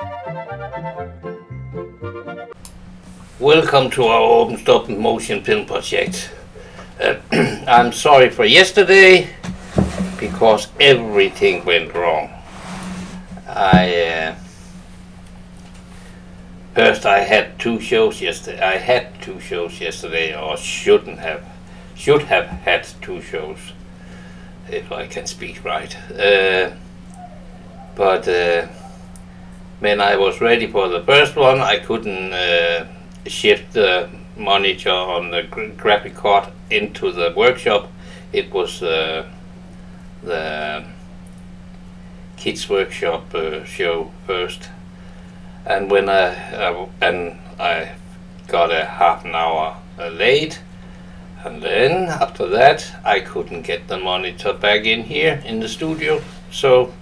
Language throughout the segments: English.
Welcome to our open stop motion film project. I'm sorry for yesterday because everything went wrong. First I had two shows yesterday. Or should have had two shows, if I can speak right. But when I was ready for the first one, I couldn't shift the monitor on the graphic card into the workshop. It was the kids workshop show first, and when I got a half an hour late, and then after that I couldn't get the monitor back in here in the studio. So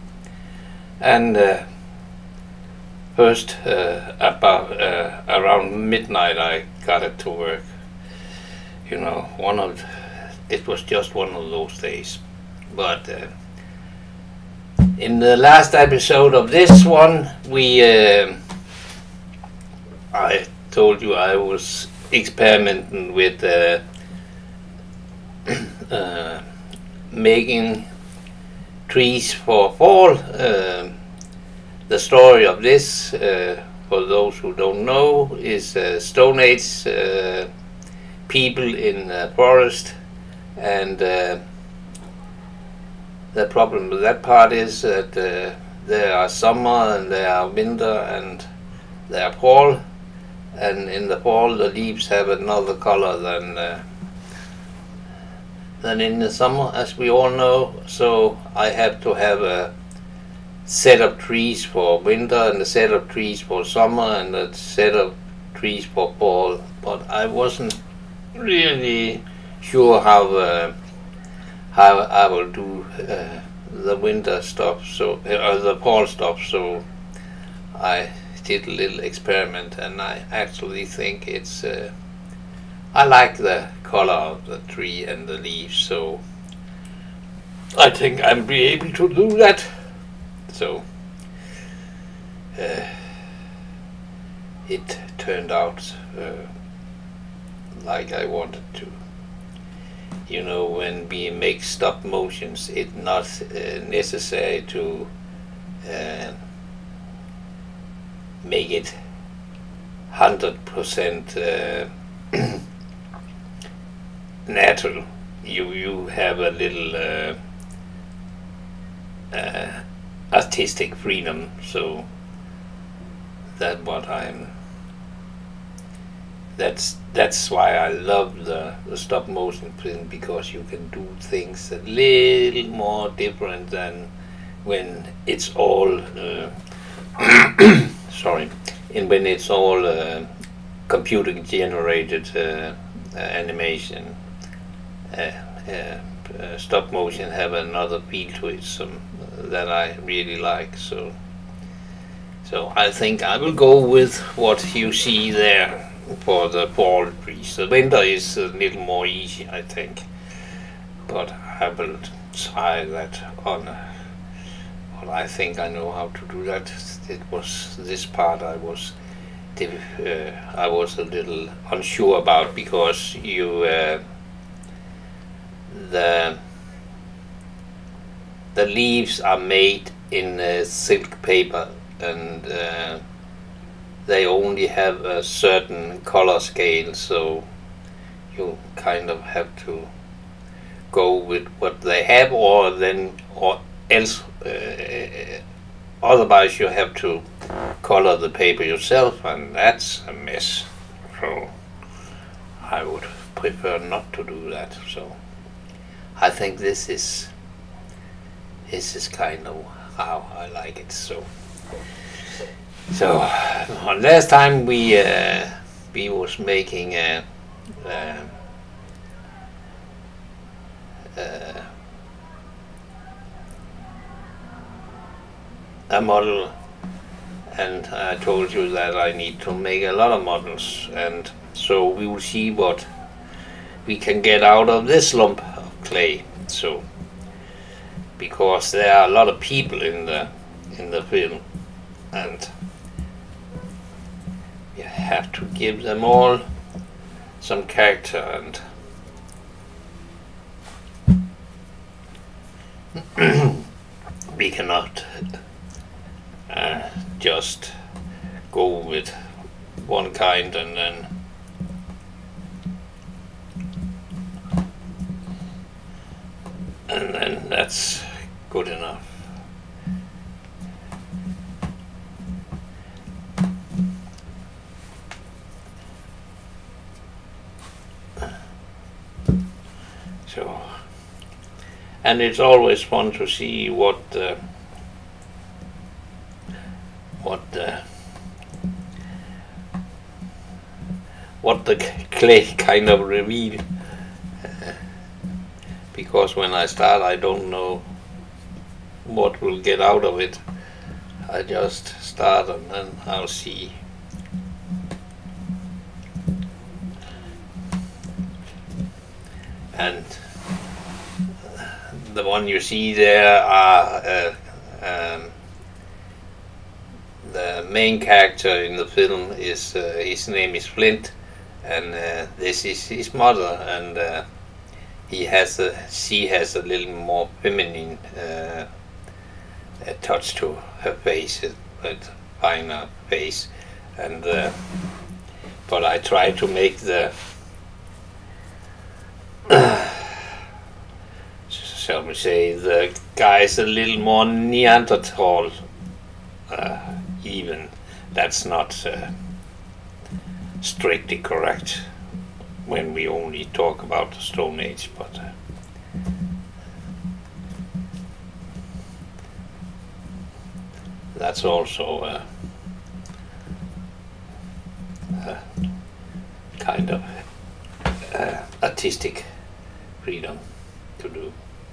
first about around midnight I got it to work. You know, it was just one of those days. But in the last episode of this one, I told you I was experimenting with making trees for fall. The story of this, for those who don't know, is Stone Age people in the forest, and the problem with that part is that there are summer and there are winter and there are fall, and in the fall the leaves have another color than in the summer, as we all know. So I have to have a set of trees for winter and a set of trees for summer and a set of trees for fall, but I wasn't really sure how I will do the winter stuff, so the fall stuff. So I did a little experiment, and I actually think it's I like the color of the tree and the leaves, so I think I'll be able to do that. So it turned out like I wanted to. You know, when we make stop motions, it's not necessary to make it 100% natural. You have a little artistic freedom, so that's why I love the stop motion film, because you can do things a little more different than when it's all when it's all computer generated animation. Stop motion have another feel to it, that I really like. So I think I will go with what you see there for the fall trees. The winter is a little more easy, I think, but I will try that on. Well, I think I know how to do that. It was this part I was a little unsure about, because the leaves are made in silk paper, and they only have a certain color scale, so you kind of have to go with what they have, or else otherwise you have to color the paper yourself, and that's a mess. So I would prefer not to do that. So I think this is kind of how I like it. So last time we was making a model, and I told you that I need to make a lot of models, and so we will see what we can get out of this lump of clay. So because there are a lot of people in the film, and have to give them all some character, and we cannot just go with one kind and then that's good enough. So, and it's always fun to see what the clay kind of reveal, because when I start I don't know what will get out of it. I just start and then I'll see. And the one you see there are the main character in the film is his name is Flint, and this is his mother, and she has a little more feminine touch to her face, a finer face, and but I try to make the shall we say the guys a little more Neanderthal, even that's not strictly correct when we only talk about the Stone Age, but that's also kind of artistic freedom to do.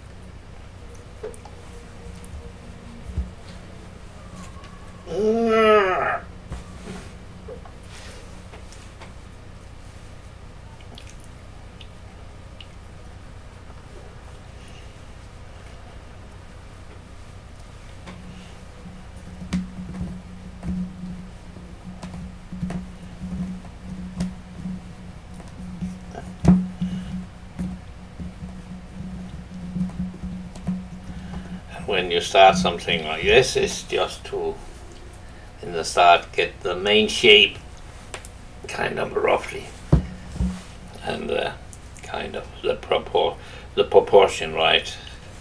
When you start something like this, it's just to, in the start, get the main shape kind of roughly, and kind of the proportion right.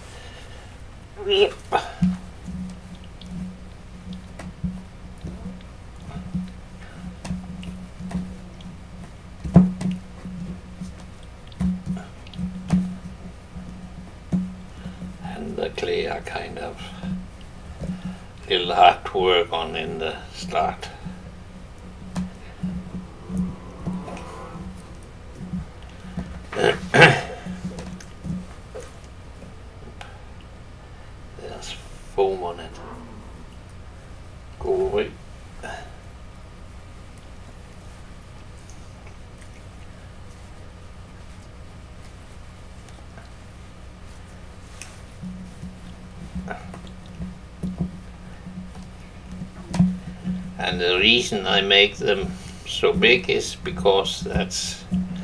The clay are kind of a little hard to work on in the start. There's foam on it. Go away. And the reason I make them so big is because that's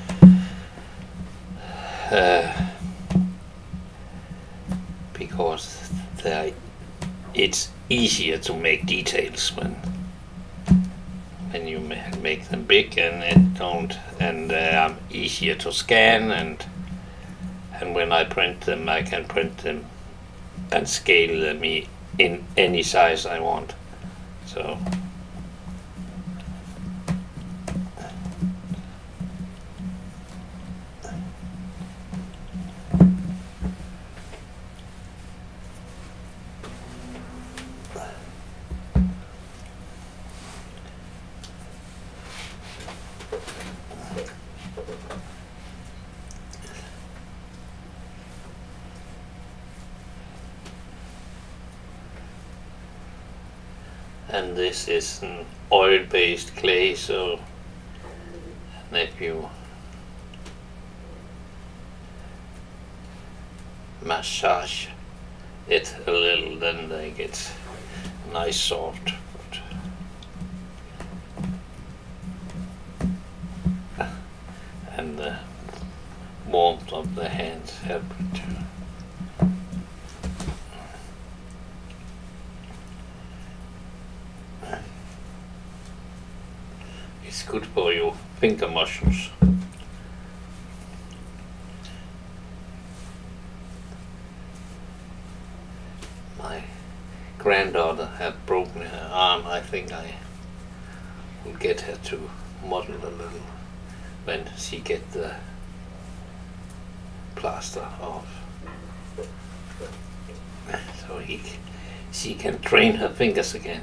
because it's easier to make details when you make them big, and easier to scan, and when I print them, I can print them and scale them in any size I want. So. And this is an oil-based clay, so if you massage it a little, then they get nice soft. and the warmth of the hands help it to. It's good for your finger muscles. My granddaughter had broken her arm. I think I will get her to model a little when she get the plaster off, so she can train her fingers again.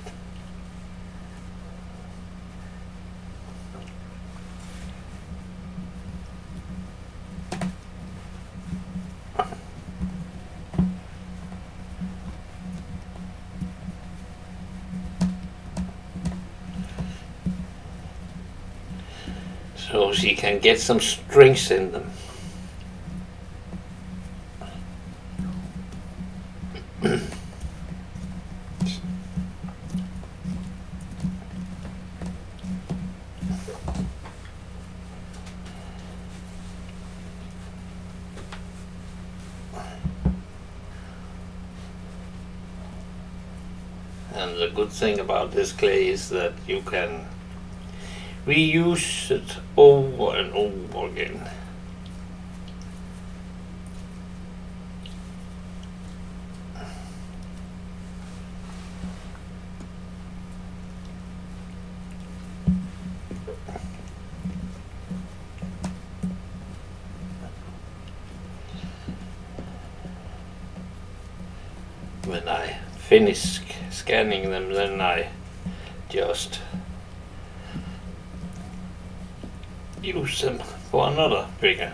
So she can get some strength in them. And the good thing about this clay is that you can reuse it over and over again. When I finish scanning them, then I just use them for another figure.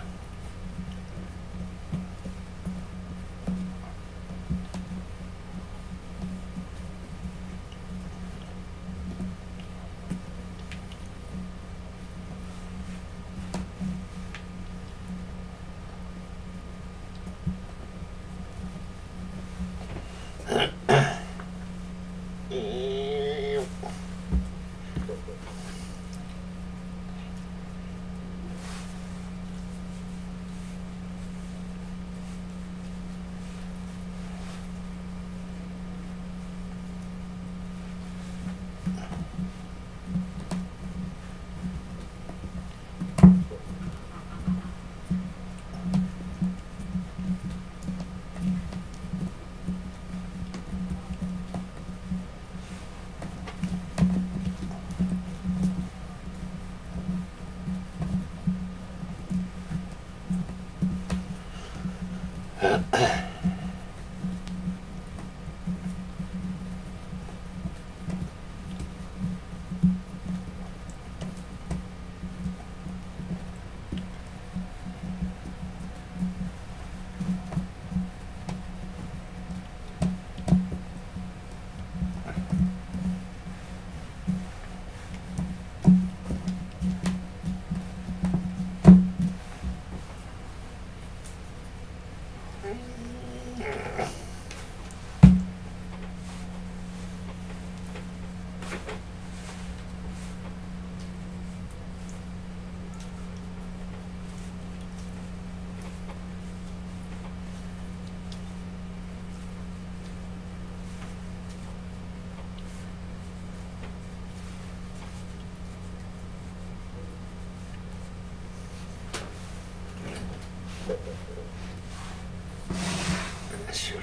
I should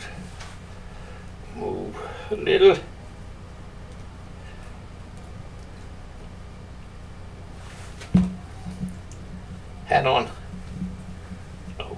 move a little. Hat on. Oh.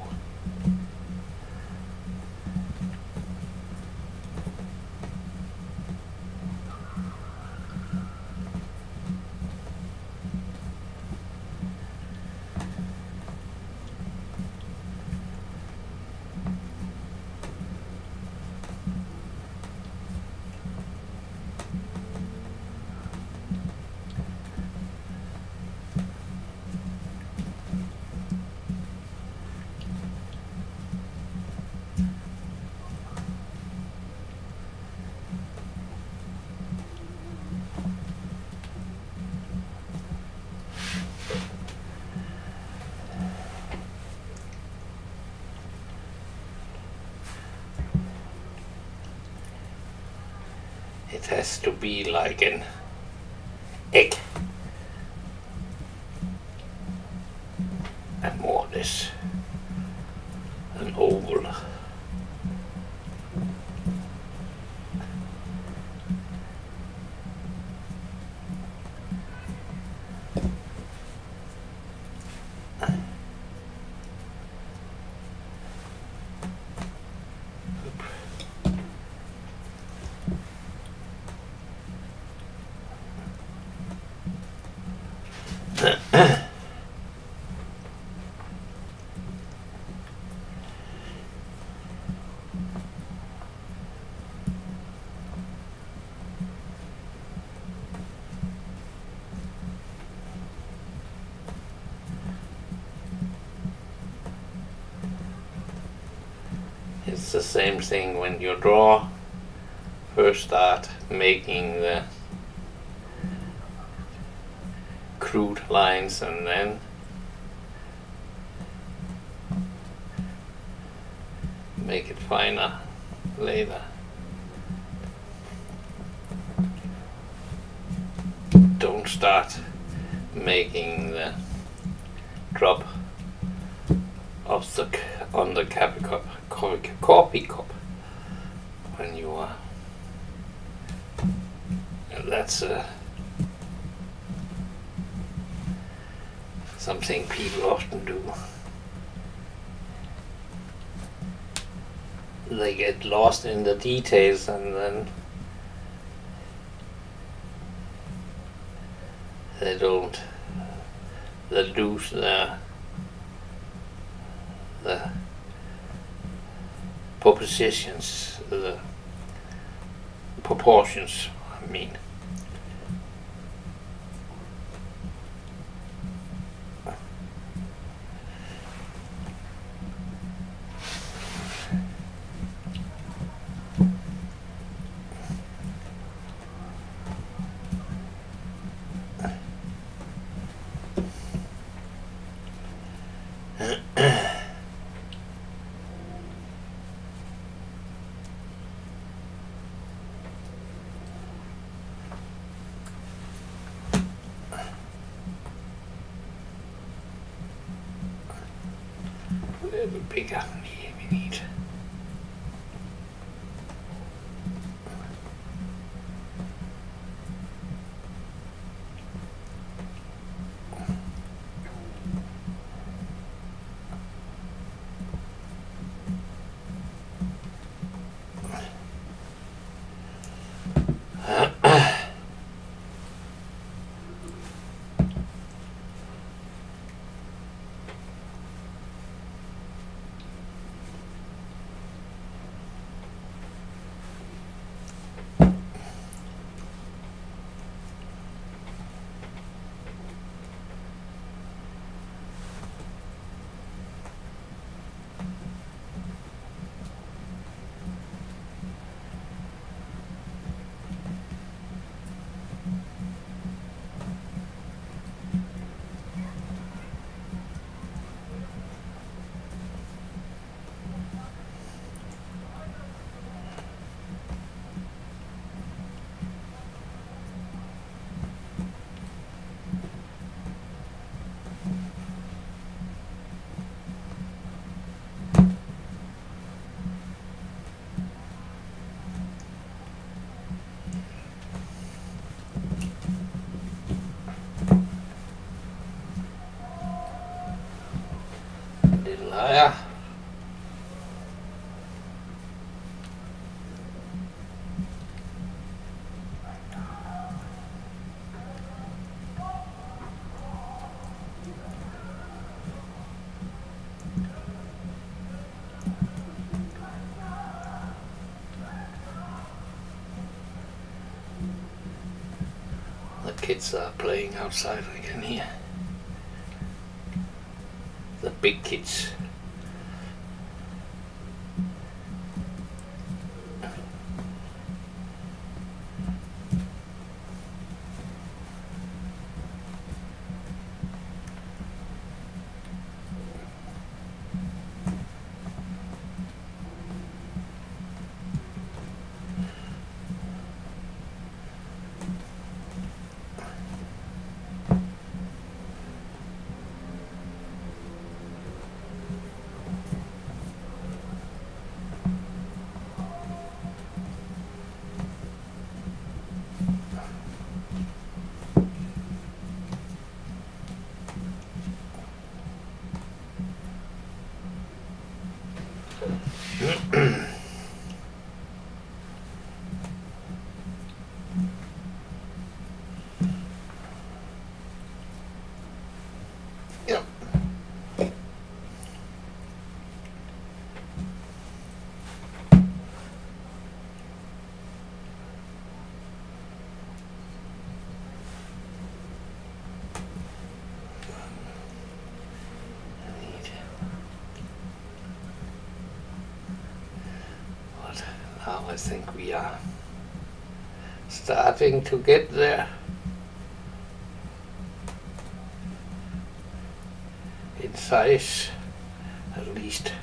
It has to be like an egg, and more or less an oval. It's the same thing when you draw. First start making the crude lines and then make it finer later. Don't start making the drop of the on the coffee cup when you are. That's something people often do. They get lost in the details and then they lose the propositions, the proportions, I mean. A little bigger here we need. Higher. The kids are playing outside, I can hear. The big kids. I think we are starting to get there. In size, at least.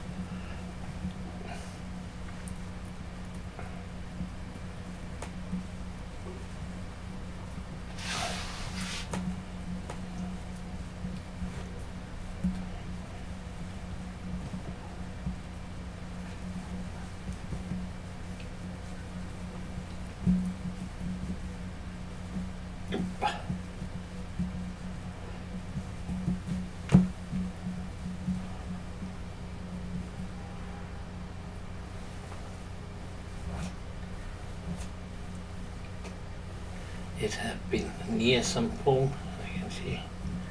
It has been near some foam, I can see.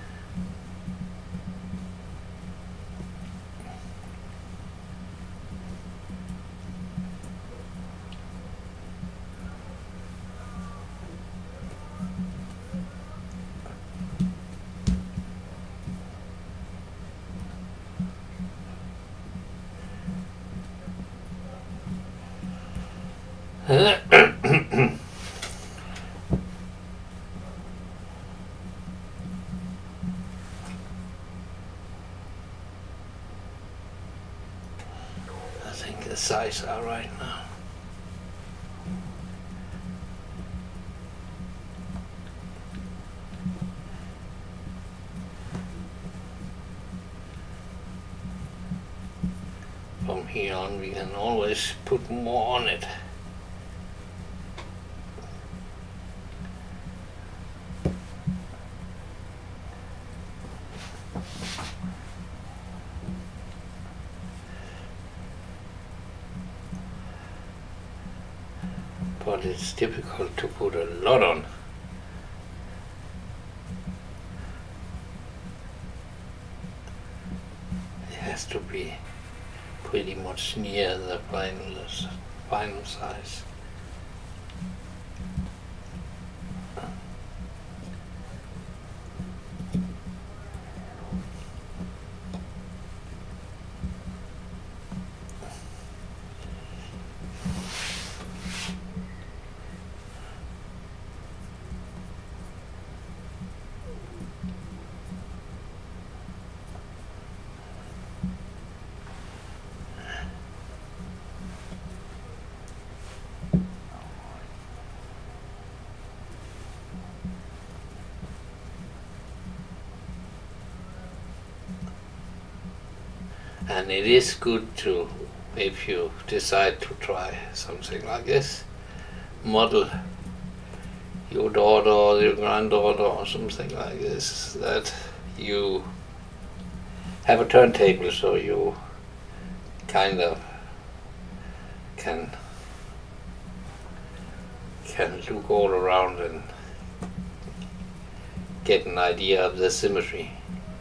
I think the size are right now. From here on we can always put more on it. But it's difficult to put a lot on. It has to be pretty much near the final size. And it is good to, if you decide to try something like this, model your daughter or your granddaughter or something like this, that you have a turntable so you kind of can look all around and get an idea of the symmetry.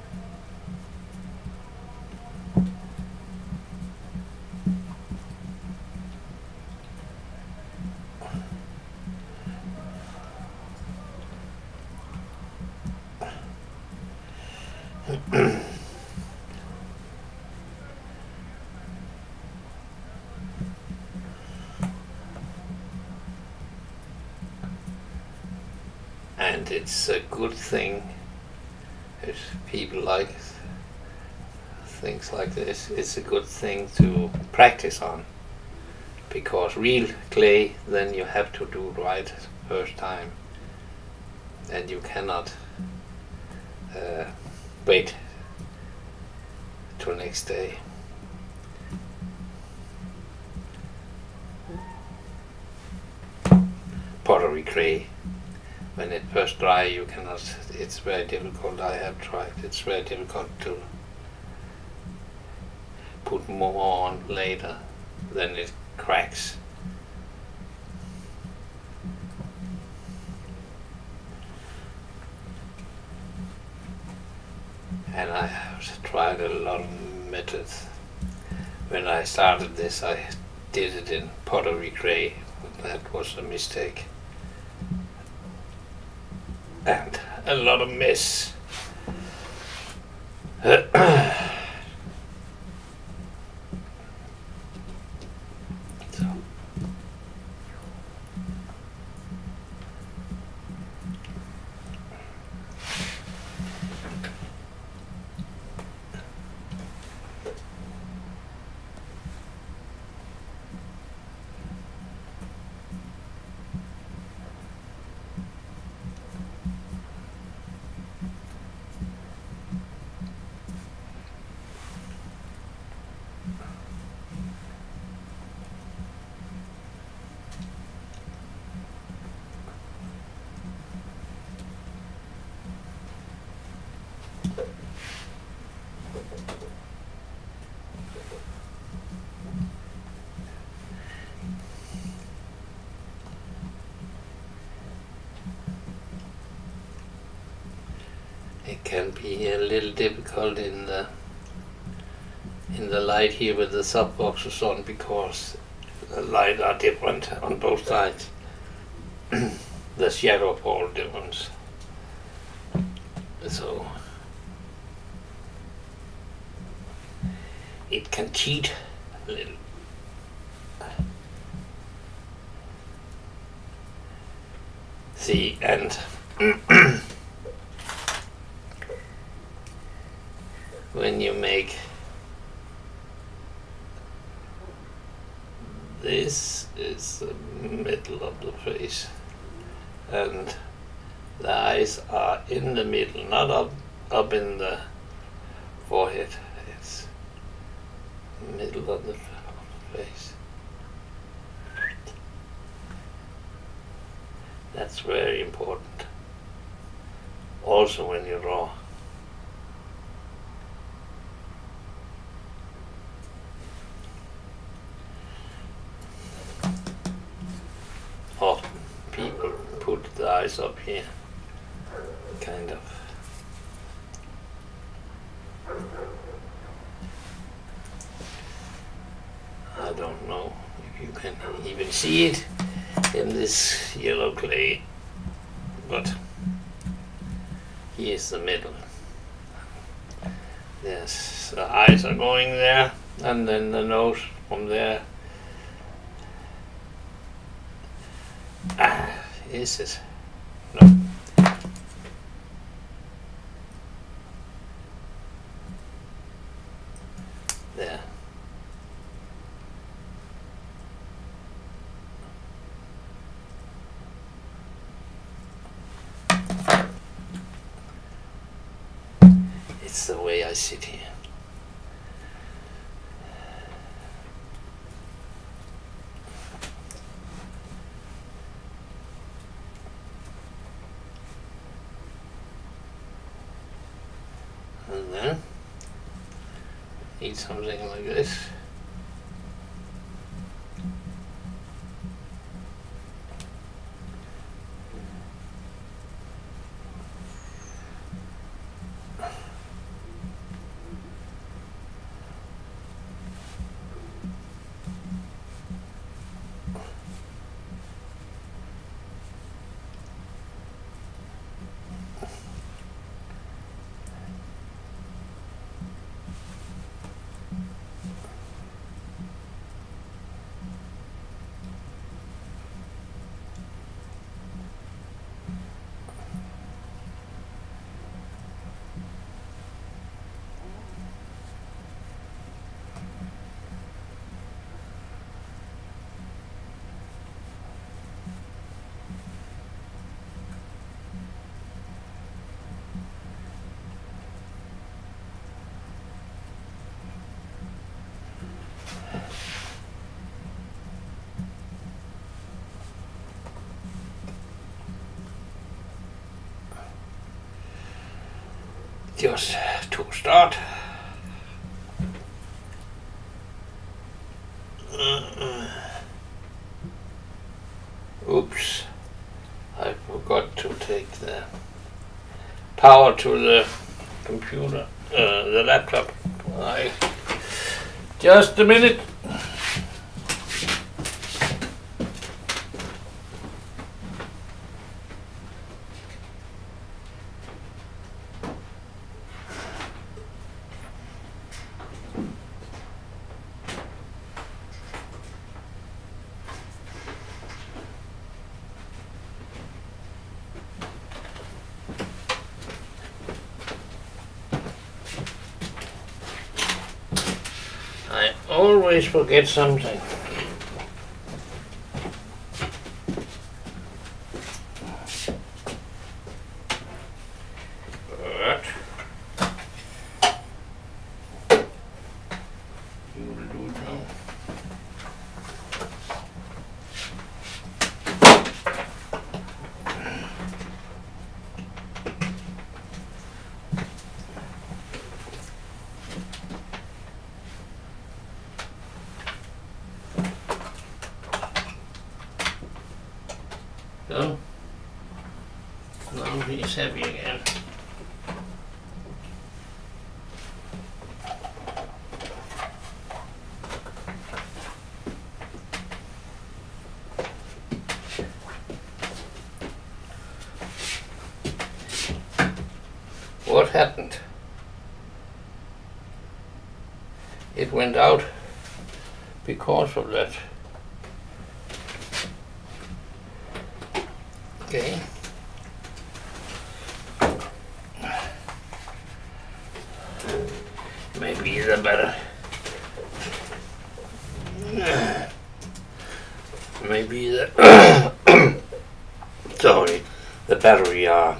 And it's a good thing if people like things like this. It's a good thing to practice on, because real clay, then you have to do right first time, and you cannot wait till next day. Pottery clay, when it first dry, you cannot, it's very difficult. I have tried, it's very difficult to put more on later, then it cracks. And I have tried a lot of methods. When I started this, I did it in pottery clay. That was a mistake. And a lot of mess. So It can be a little difficult in the light here with the softboxes on, because the light are different on both sides. The shadow fall difference. So it can cheat a little. See, and when you make this is the middle of the face, and the eyes are in the middle, not up in the forehead. It's middle of the face. That's very important. Also when you draw. Or people put the eyes up here, kind of. I don't know if you can even see it in this yellow clay, but here's the middle. Yes, the eyes are going there, and then the nose from there. Is it? No. There. It's the way I sit here. And then eat something like this. Just to start. Oops, I forgot to take the power to the computer, the laptop. Just a minute. I always forget something. But you will do it now. So, now he's happy again. what happened. It went out because of that. Okay. Maybe the better. Maybe the sorry, the battery are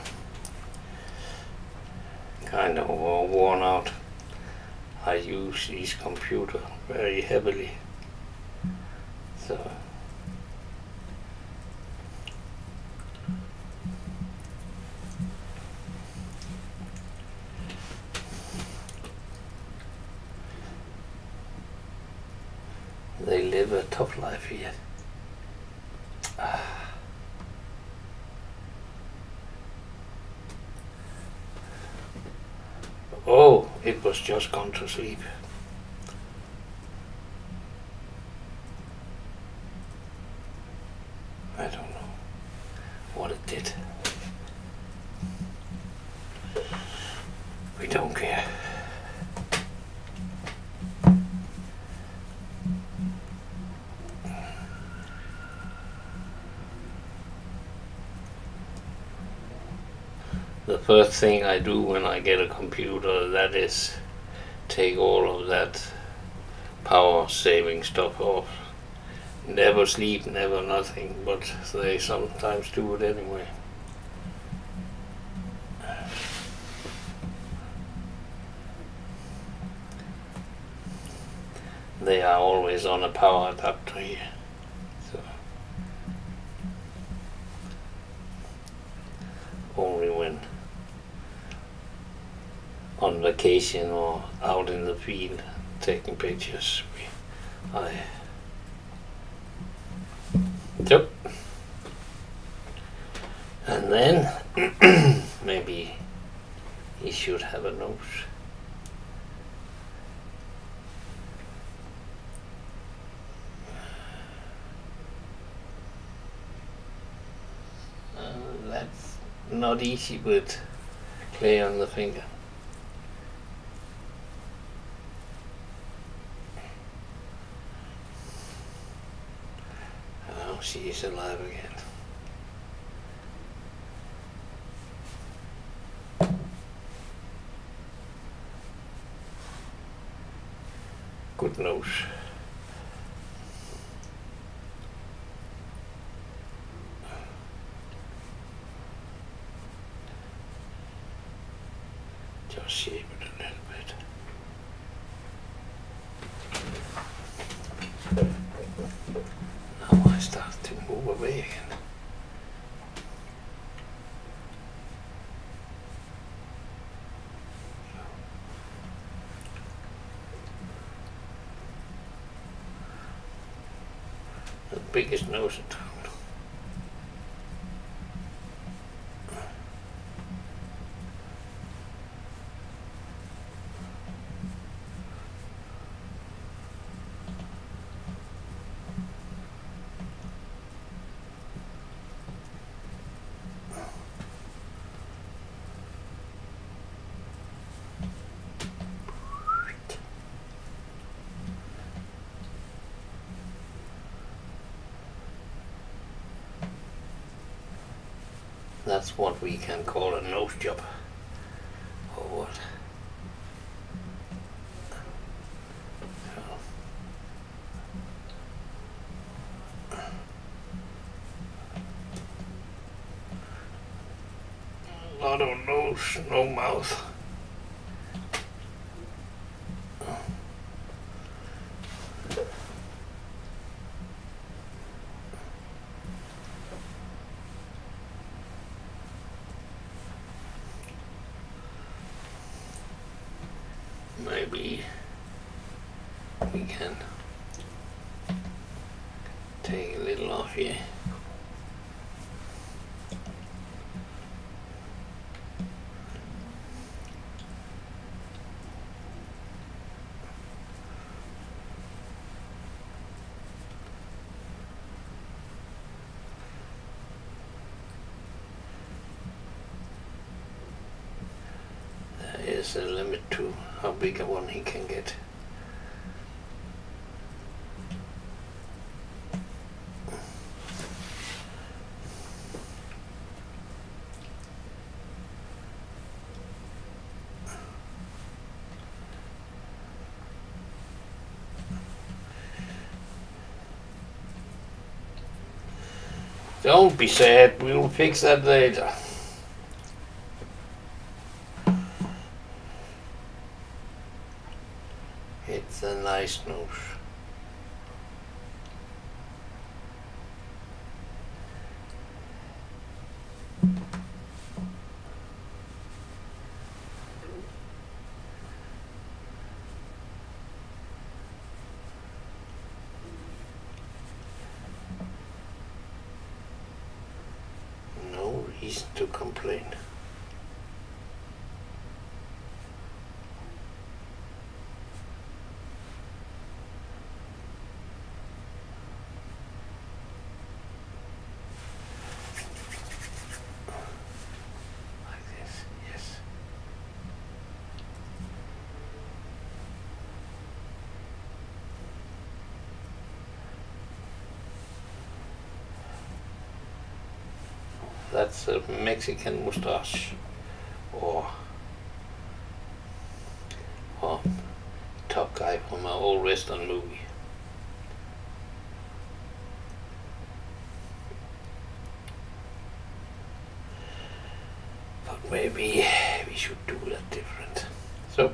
kind of worn out. I use this computer very heavily, so they live a tough life here. Oh, it was just gone to sleep. I don't know what it did. We don't care. The first thing I do when I get a computer, that is take all of that power saving stuff off. Never sleep, never nothing, but they sometimes do it anyway. They are always on a power adapter here. So only when on vacation or out in the field taking pictures, yep. And then maybe he should have a nose. That's not easy with clay on the finger. Oh, she is alive again. Good nose. Just shape it a little bit. Now I start to move away again. The biggest nose in town. That's what we can call a nose job, or what? A lot of nose, no mouth. Maybe we can take a little off here. a limit to how big a one he can get. Don't be sad, we'll fix that later. It's a nice nose. No reason to complain. That's a Mexican mustache, or top guy from an old Western movie. But maybe we should do that different. So.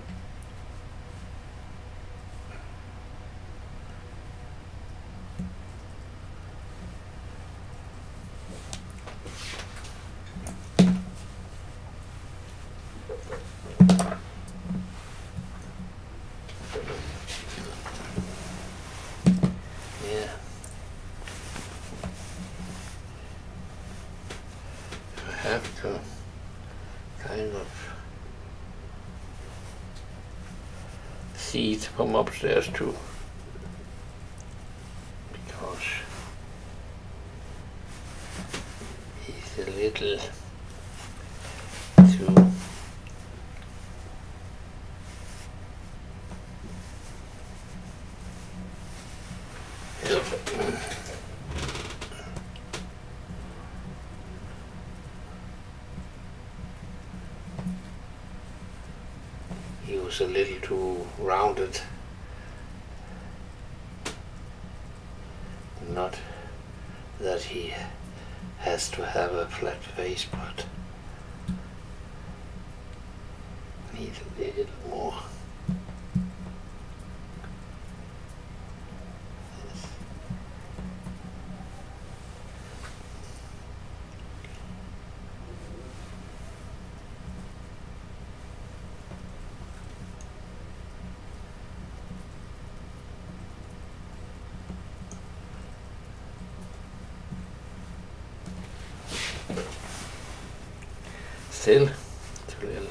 Have to kind of see it from upstairs too, because he's a little too he was a little too rounded. Not that he has to have a flat face, but needs a little more. Still too little.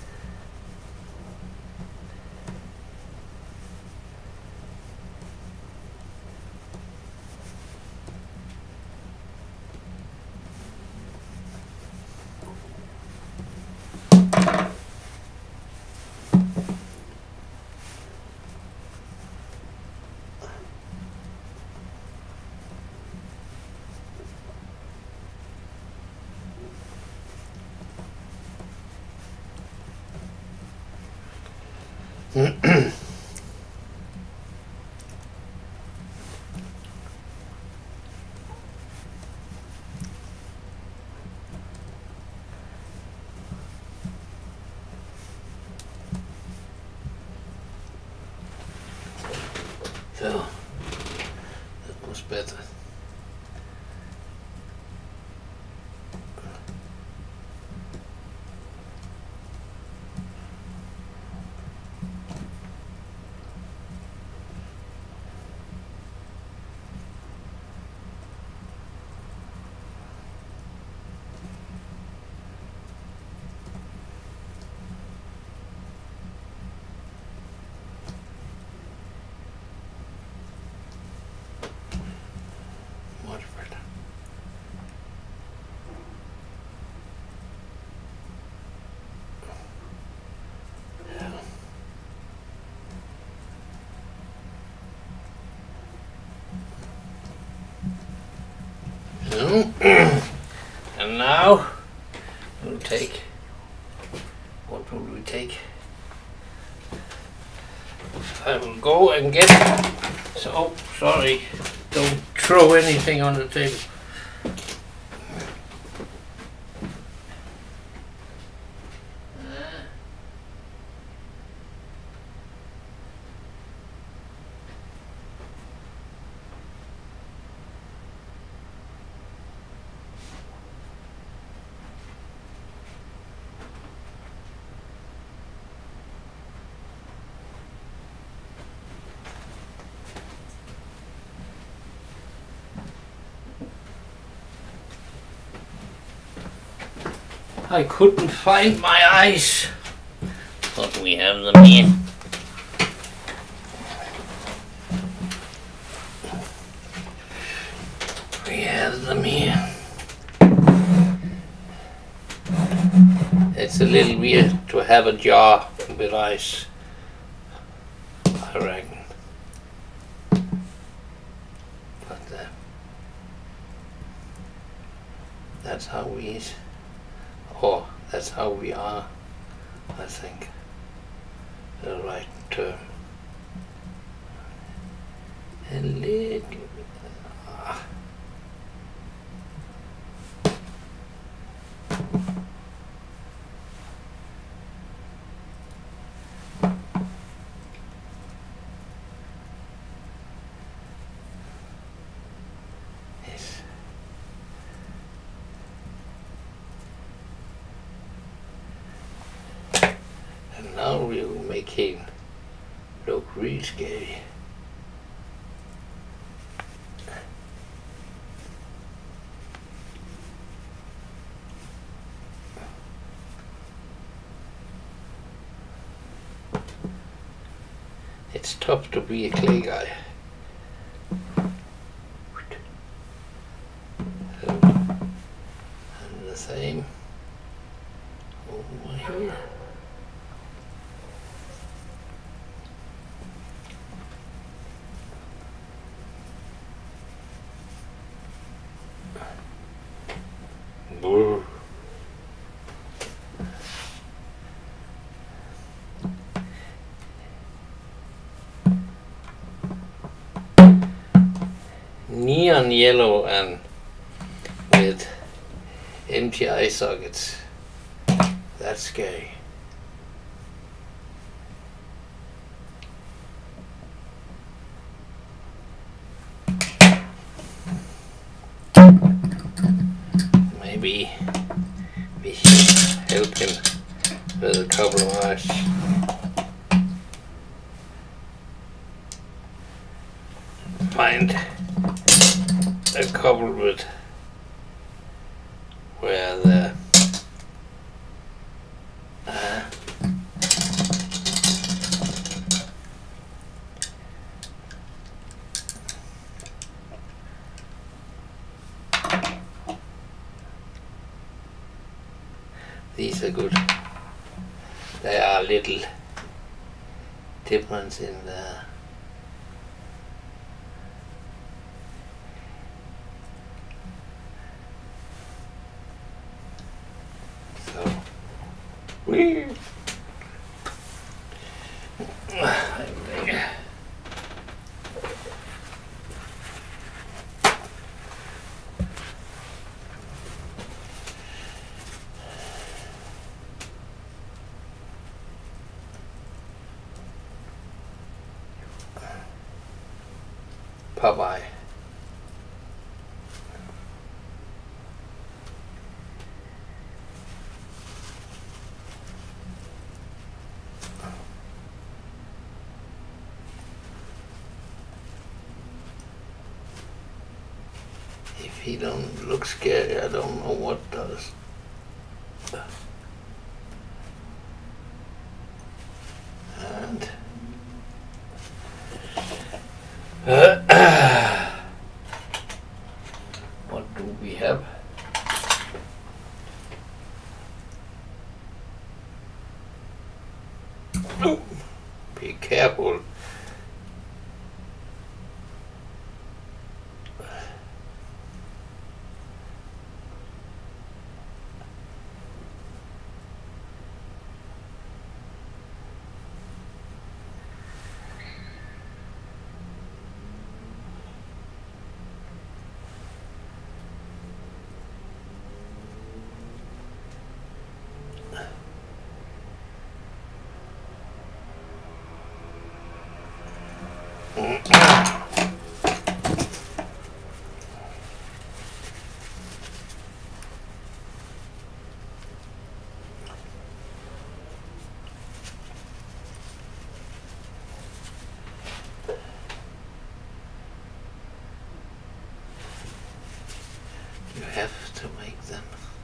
So that was better. And now we'll take, what will we take? I will go and get, so, oh, sorry, don't throw anything on the table. I couldn't find my eyes, but we have them here. We have them here. It's a little weird to have a jar with ice, I reckon. But that's how we eat. Or that's how we are, I think, the right term. A little. Yes. And now we'll make him look real scary. It's tough to be a clay guy. So, and the same over here. Brr. Neon yellow and with empty eye sockets. That's scary. Maybe we should help him with a couple of eyes. Find a couple with where the these are good. There are little difference in the weird. Bye-bye. If he don't look scary, I don't know what does. And what do we have? Oh, be careful. have to make them.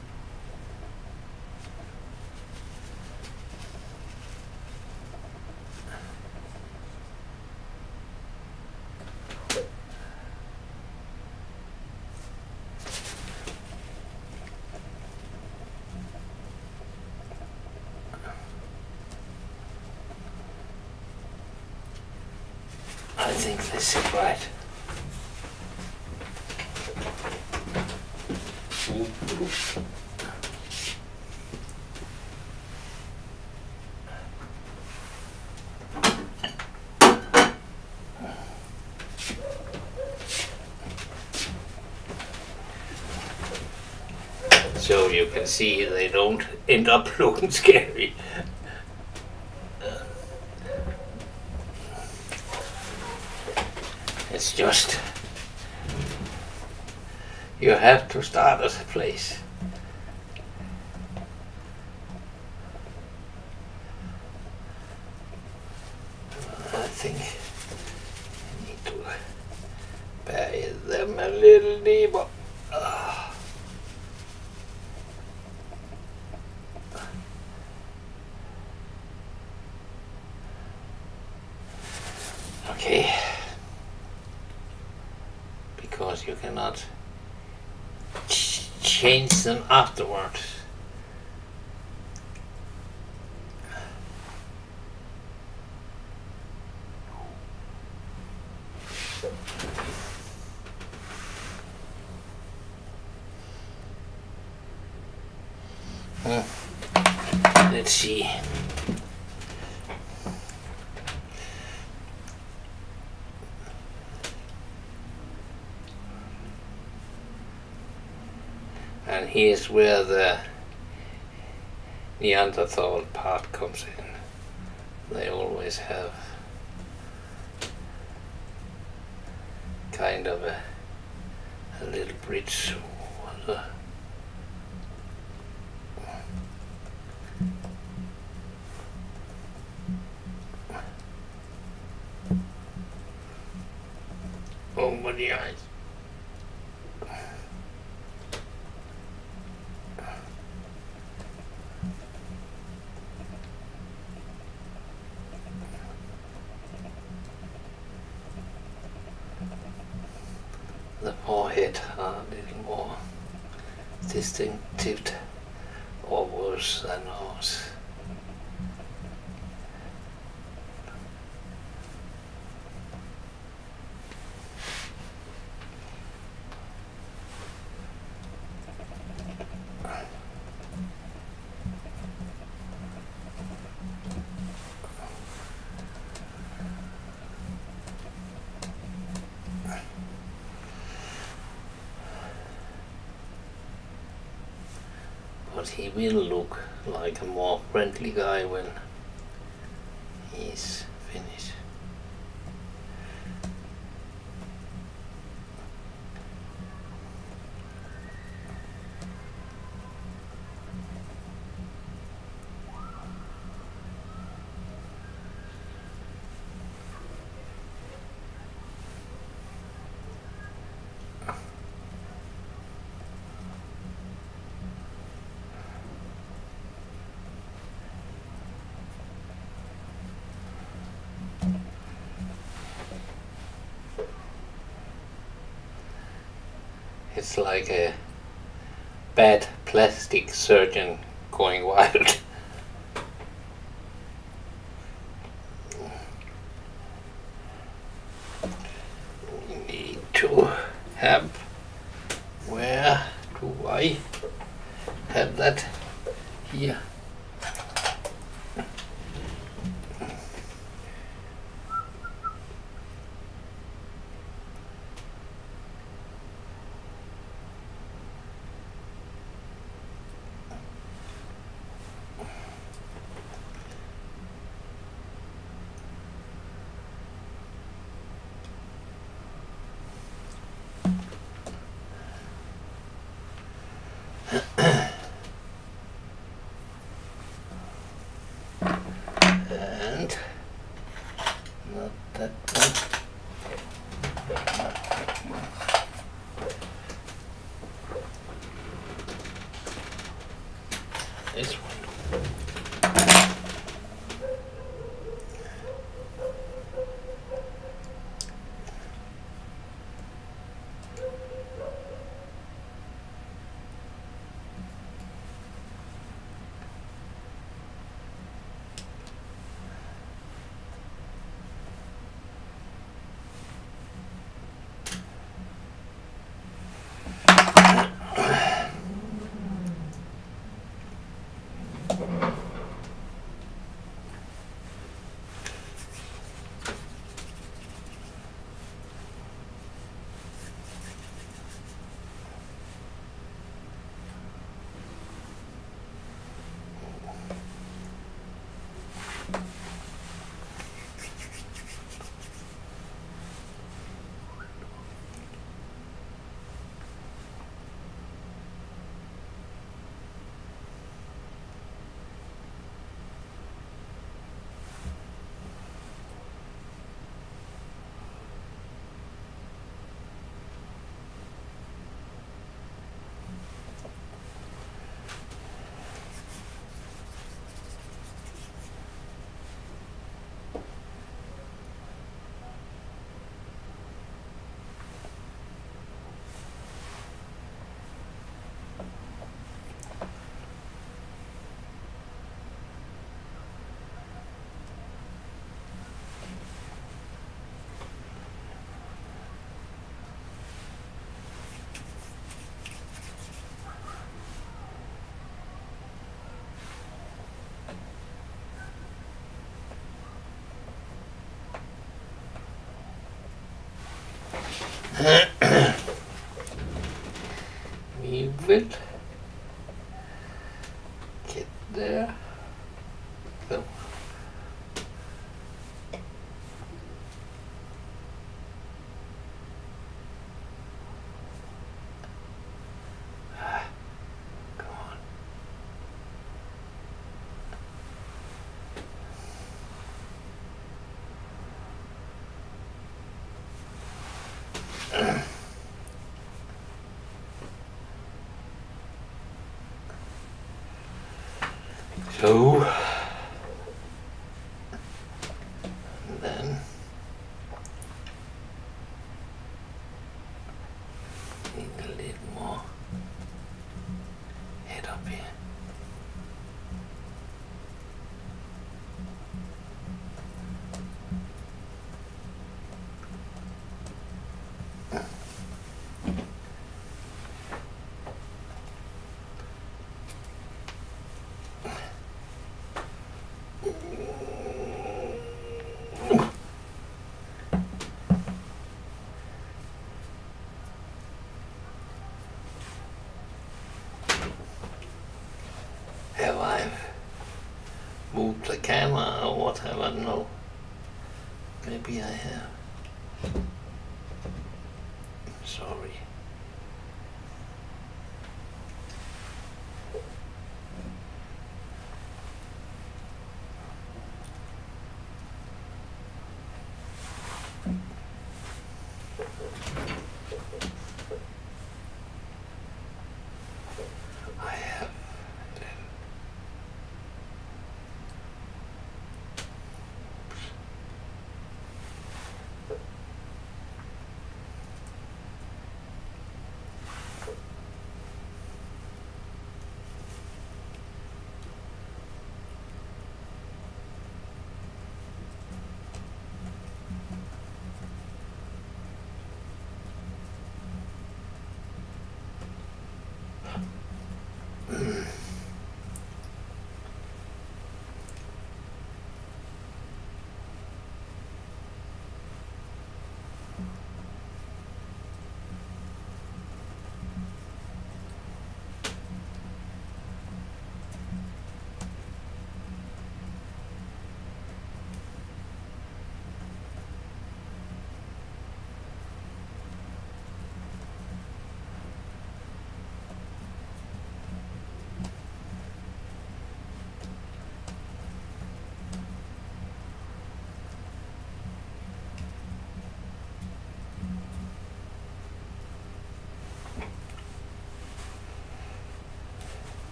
I think this is right. So you can see they don't end up looking scary. It's just you have to start at a place. I think I need to bury them a little deeper. Okay, because you cannot change them afterwards. Let's see. And here's where the Neanderthal part comes in. They always have kind of a little bridge over the over the eyes. The forehead are a little more distinctive or worse than ours. But he will look like a more friendly guy when he's finished. It's like a bad plastic surgeon going wild. We need to have, where do I have that? Here. This one. We will get there. So. Come on. So then need a little more head up here. Have I moved the camera or what have I? No. Maybe I have. Sorry. I have.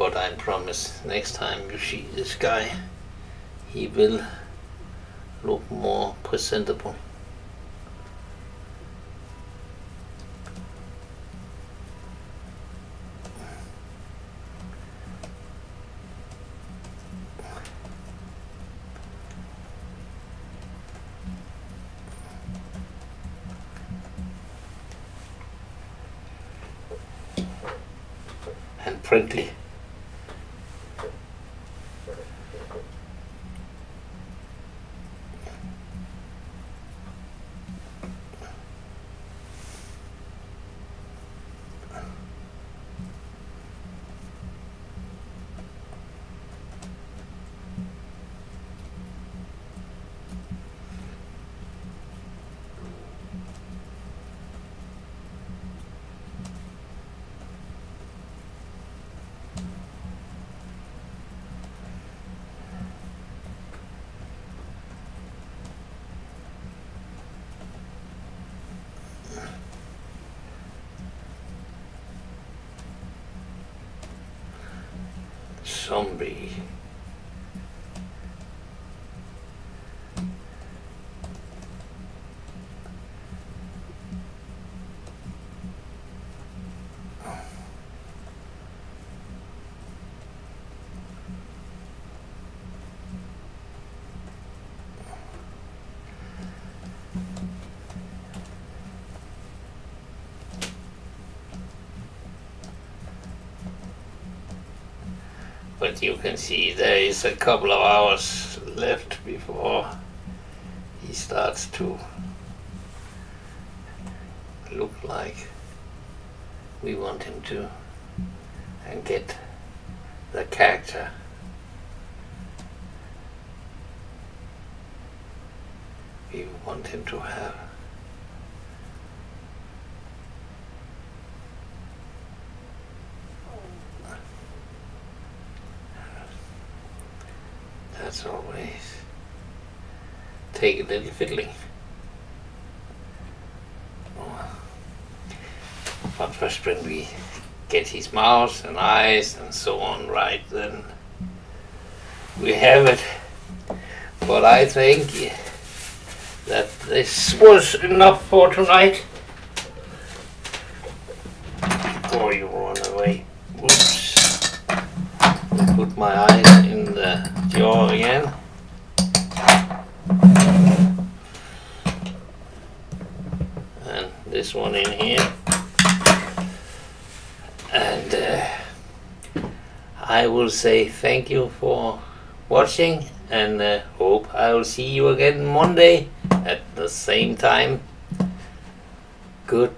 but I promise next time you see this guy, he will look more presentable. And friendly. Zombie. But you can see there is a couple of hours left before he starts to look like we want him to and get the character. We want him to have. That's always take a little fiddling. But first when we get his mouth and eyes and so on right, then we have it. But I think that this was enough for tonight. Before you run away. Oops. Put my eyes in the jaw again. And this one in here. And I will say thank you for watching, and hope I will see you again Monday at the same time. Good.